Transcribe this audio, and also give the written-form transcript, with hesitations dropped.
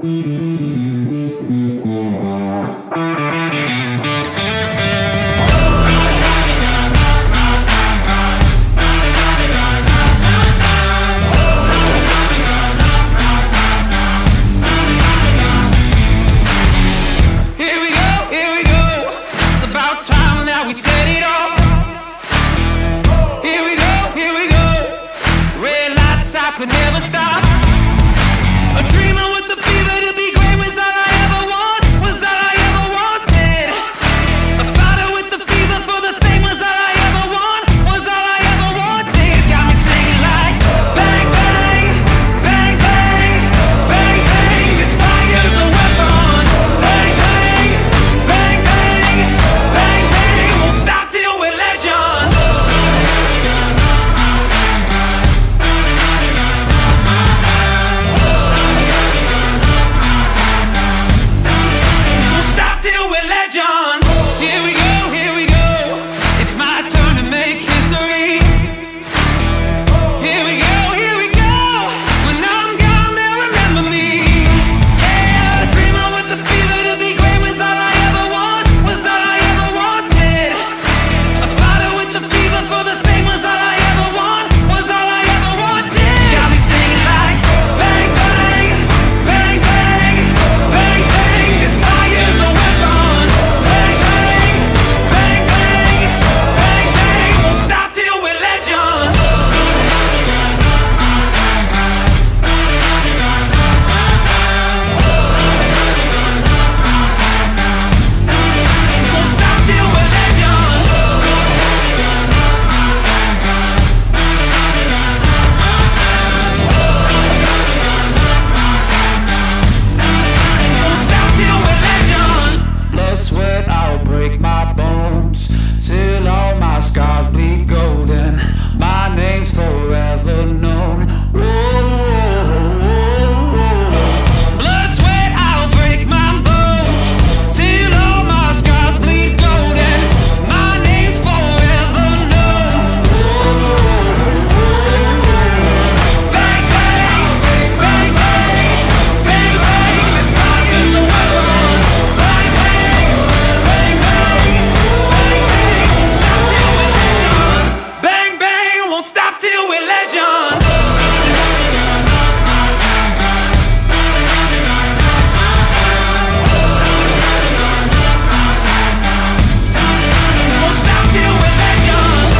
We said it all. Here we go. Red lights, I could never stop. A dreamer with the fever to be great was all I ever want, was all I ever wanted. A fighter with the fever for the fame was all I ever want, was all I ever wanted. Got me singing like bang, bang, bang, bang, bang, bang. This fire's a weapon. Bang, bang, bang, bang, bang, bang. Won't stop till we're legends. Won't stop till we're legends. Here we go. It's my turn to make history. Here we go. When I'm gone, they'll remember me. Yeah, a dreamer with the fever to be great was all I ever want, was all I ever wanted. A fighter with the fever for the fame was all I ever want, was all I ever wanted. Got me singing like bang, bang, bang, bang, bang, bang. This fire's a weapon. Bang, bang, bang, bang, bang, bang. Won't stop till we're legends. Won't stop till we're legends. Won't stop till we're legends. Blood, sweat, I'll break my bones till all my scars bleed golden. My name's forever known. Whoa, whoa, whoa, whoa. Blood, sweat, I'll break my bones till all my scars bleed golden. My name's forever known. Bang, bang, bang, bang, bang, bang. This fire's a weapon. Bang, bang, bang, bang, bang, bang. Won't stop till we're legends. Bang, bang, won't stop till we're legends. Won't stop till we're legends.